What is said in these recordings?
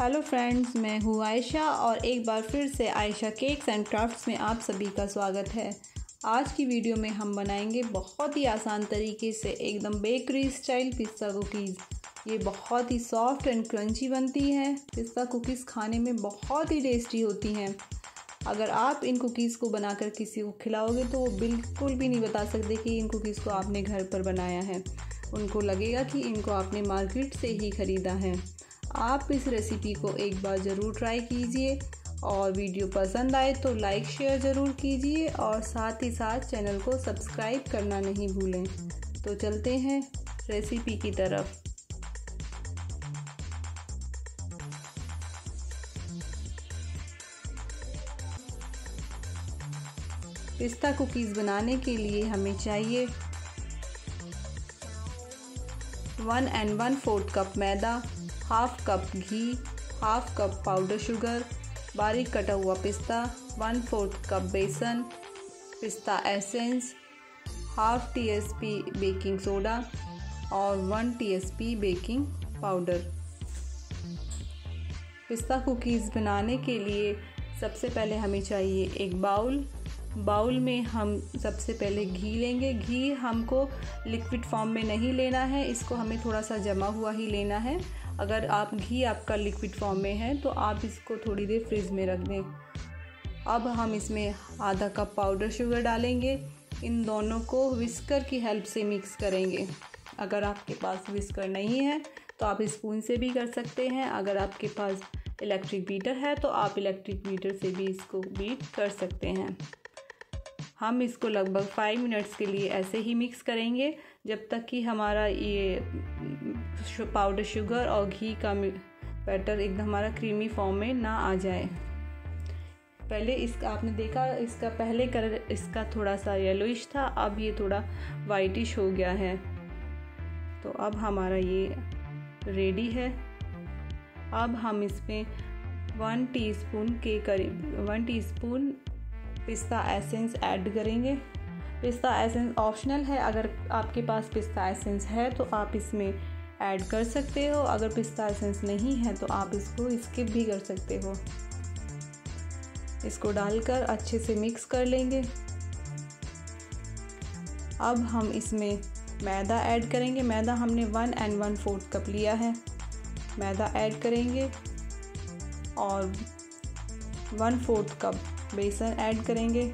Hello friends, मैं हूँ आयशा और एक बार फिर से आयशा केक्स एंड क्राफ्ट्स में आप सभी का स्वागत है। आज की वीडियो में हम बनाएंगे बहुत ही आसान तरीके से एकदम बेकरी स्टाइल पिस्ता कुकीज़। ये बहुत ही सॉफ्ट एंड क्रंची बनती हैं। पिस्ता कुकीज़ खाने में बहुत ही टेस्टी होती हैं। अगर आप इन कुकीज़ को बनाकर किसी को खिलाओगे तो वो बिल्कुल भी नहीं बता सकते कि इन कुकीज़ को आपने घर पर बनाया है। उनको लगेगा कि इनको आपने मार्केट से ही ख़रीदा है। आप इस रेसिपी को एक बार ज़रूर ट्राई कीजिए और वीडियो पसंद आए तो लाइक शेयर ज़रूर कीजिए और साथ ही साथ चैनल को सब्सक्राइब करना नहीं भूलें। तो चलते हैं रेसिपी की तरफ। पिस्ता कुकीज़ बनाने के लिए हमें चाहिए 1 1/4 कप मैदा, हाफ कप घी, हाफ कप पाउडर शुगर, बारीक कटा हुआ पिस्ता, 1/4 कप बेसन, पिस्ता essence, half teaspoon baking soda और 1 टीस्पून बेकिंग पाउडर। पिस्ता कुकीज़ बनाने के लिए सबसे पहले हमें चाहिए एक बाउल में हम सबसे पहले घी लेंगे। घी हमको लिक्विड फॉर्म में नहीं लेना है, इसको हमें थोड़ा सा जमा हुआ ही लेना है। अगर घी आपका लिक्विड फॉर्म में है तो आप इसको थोड़ी देर फ्रिज में रख दें। अब हम इसमें आधा कप पाउडर शुगर डालेंगे। इन दोनों को विस्कर की हेल्प से मिक्स करेंगे। अगर आपके पास विस्कर नहीं है तो आप स्पून से भी कर सकते हैं। अगर आपके पास इलेक्ट्रिक बीटर है तो आप इलेक्ट्रिक बीटर से भी इसको बीट कर सकते हैं। हम इसको लगभग 5 मिनट्स के लिए ऐसे ही मिक्स करेंगे जब तक कि हमारा ये पाउडर शुगर और घी का बैटर एकदम हमारा क्रीमी फॉर्म में ना आ जाए। पहले इसका आपने देखा, इसका पहले कलर इसका थोड़ा सा येलोइश था, अब ये थोड़ा वाइटिश हो गया है। तो अब हमारा ये रेडी है। अब हम इसमें 1 टीस्पून के करीब 1 टीस्पून पिस्ता एसेंस ऐड करेंगे। पिस्ता एसेंस ऑप्शनल है, अगर आपके पास पिस्ता एसेंस है तो आप इसमें ऐड कर सकते हो। अगर पिस्ता एसेंस नहीं है तो आप इसको स्किप भी कर सकते हो। इसको डालकर अच्छे से मिक्स कर लेंगे। अब हम इसमें मैदा ऐड करेंगे। मैदा हमने 1 1/4 कप लिया है। मैदा ऐड करेंगे और 1/4 कप बेसन ऐड करेंगे।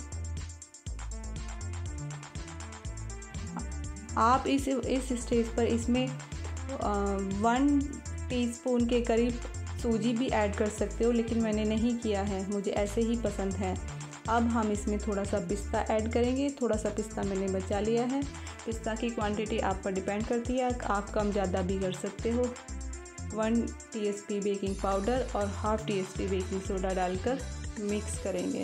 आप इस स्टेज पर इसमें 1 टीस्पून के करीब सूजी भी ऐड कर सकते हो, लेकिन मैंने नहीं किया है, मुझे ऐसे ही पसंद है। अब हम इसमें थोड़ा सा पिस्ता ऐड करेंगे। थोड़ा सा पिस्ता मैंने बचा लिया है। पिस्ता की क्वांटिटी आप पर डिपेंड करती है, आप कम ज़्यादा भी कर सकते हो। 1 टीस्पून बेकिंग पाउडर और हाफ टीस्पून बेकिंग सोडा डालकर मिक्स करेंगे।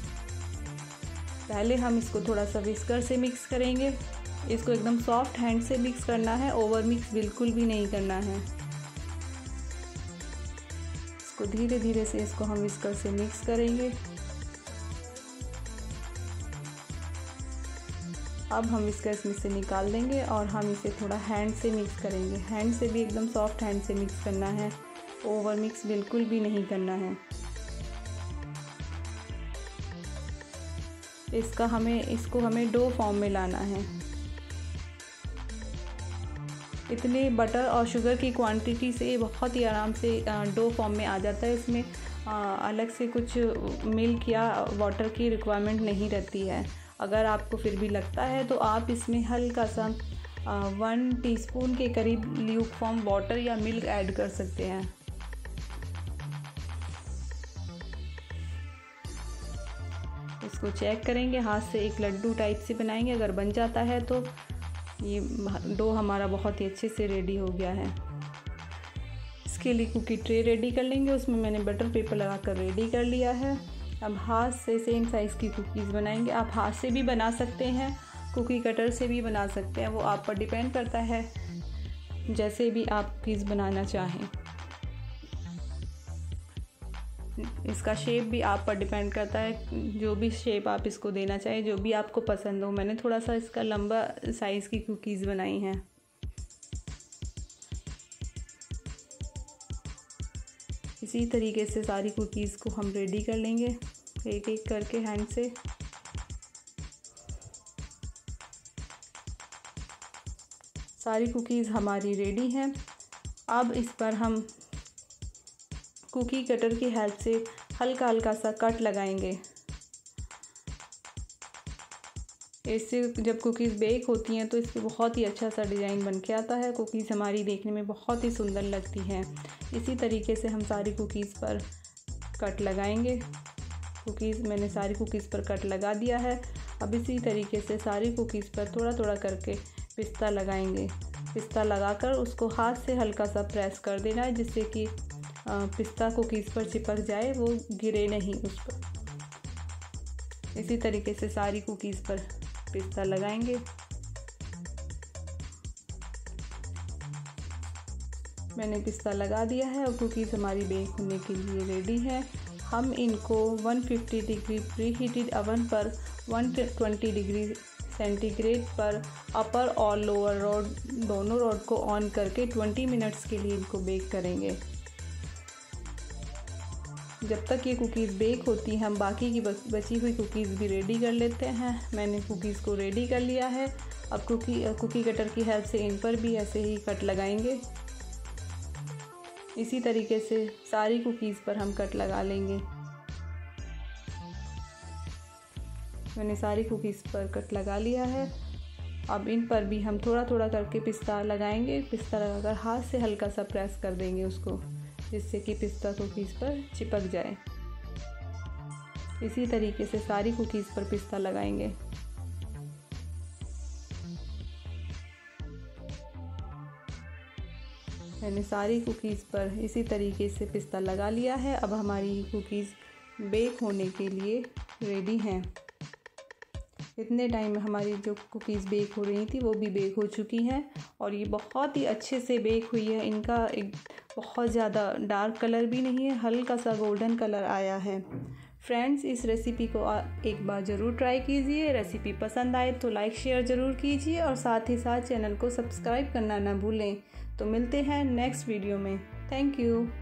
पहले हम इसको थोड़ा सा विस्कर से मिक्स करेंगे। इसको एकदम सॉफ्ट हैंड से मिक्स करना है, ओवर मिक्स बिल्कुल भी नहीं करना है। इसको धीरे धीरे से इसको हम विस्कर से मिक्स करेंगे। अब हम विस्कर इसमें से निकाल देंगे और हम इसे थोड़ा हैंड से मिक्स करेंगे। हैंड से भी एकदम सॉफ्ट हैंड से मिक्स करना है, ओवर मिक्स बिल्कुल भी नहीं करना है। इसको हमें डो फॉर्म में लाना है। इतने बटर और शुगर की क्वांटिटी से बहुत ही आराम से डो फॉर्म में आ जाता है। इसमें अलग से कुछ मिल्क या वाटर की रिक्वायरमेंट नहीं रहती है। अगर आपको फिर भी लगता है तो आप इसमें हल्का सा 1 टीस्पून के करीब ल्यूक फॉर्म वाटर या मिल्क ऐड कर सकते हैं। इसको चेक करेंगे, हाथ से एक लड्डू टाइप से बनाएंगे। अगर बन जाता है तो ये डो हमारा बहुत ही अच्छे से रेडी हो गया है। इसके लिए कुकी ट्रे रेडी कर लेंगे। उसमें मैंने बटर पेपर लगाकर रेडी कर लिया है। अब हाथ से सेम साइज़ की कुकीज़ बनाएंगे। आप हाथ से भी बना सकते हैं, कुकी कटर से भी बना सकते हैं, वो आप पर डिपेंड करता है जैसे भी आप कुकीज़ बनाना चाहें। इसका शेप भी आप पर डिपेंड करता है, जो भी शेप आप इसको देना चाहें, जो भी आपको पसंद हो। मैंने थोड़ा सा इसका लंबा साइज़ की कुकीज़ बनाई हैं। इसी तरीके से सारी कुकीज़ को हम रेडी कर लेंगे एक एक करके हैंड से। सारी कुकीज़ हमारी रेडी हैं। अब इस पर हम कुकी कटर की हेल्प से हल्का हल्का सा कट लगाएंगे। इससे जब कुकीज़ बेक होती हैं तो इस पर बहुत ही अच्छा सा डिज़ाइन बन के आता है। कुकीज़ हमारी देखने में बहुत ही सुंदर लगती हैं। इसी तरीके से हम सारी कुकीज़ पर कट लगाएंगे। मैंने सारी कुकीज़ पर कट लगा दिया है। अब इसी तरीके से सारी कुकीज़ पर थोड़ा थोड़ा करके पिस्ता लगाएंगे। पिस्ता लगाकर उसको हाथ से हल्का सा प्रेस कर देना है, जिससे कि पिस्ता कुकीज़ पर चिपक जाए, वो गिरे नहीं उस पर। इसी तरीके से सारी कुकीज़ पर पिस्ता लगाएंगे। मैंने पिस्ता लगा दिया है और कुकीज़ हमारी बेक होने के लिए रेडी है। हम इनको 150 डिग्री प्री हीटेड ओवन पर 120 डिग्री सेंटीग्रेड पर अपर और लोअर रॉड दोनों रॉड को ऑन करके 20 मिनट्स के लिए इनको बेक करेंगे। जब तक ये कुकीज़ बेक होती हैं हम बाकी की बची हुई कुकीज़ भी रेडी कर लेते हैं। मैंने कुकीज़ को रेडी कर लिया है। अब कुकी कटर की हेल्प से इन पर भी ऐसे ही कट लगाएंगे। इसी तरीके से सारी कुकीज़ पर हम कट लगा लेंगे। मैंने सारी कुकीज़ पर कट लगा लिया है। अब इन पर भी हम थोड़ा थोड़ा करके पिस्ता लगाएंगे। पिस्ता लगाकर हाथ से हल्का सा प्रेस कर देंगे उसको, जिससे कि पिस्ता कुकीज़ पर चिपक जाए। इसी तरीके से सारी कुकीज़ पर पिस्ता लगाएंगे। मैंने सारी कुकीज़ पर इसी तरीके से पिस्ता लगा लिया है। अब हमारी कुकीज़ बेक होने के लिए रेडी हैं। इतने टाइम में हमारी जो कुकीज़ बेक हो रही थी वो भी बेक हो चुकी हैं और ये बहुत ही अच्छे से बेक हुई है। इनका एक बहुत ज़्यादा डार्क कलर भी नहीं है, हल्का सा गोल्डन कलर आया है। फ्रेंड्स, इस रेसिपी को एक बार ज़रूर ट्राई कीजिए। रेसिपी पसंद आए तो लाइक शेयर ज़रूर कीजिए और साथ ही साथ चैनल को सब्सक्राइब करना ना भूलें। तो मिलते हैं नेक्स्ट वीडियो में। Thank you.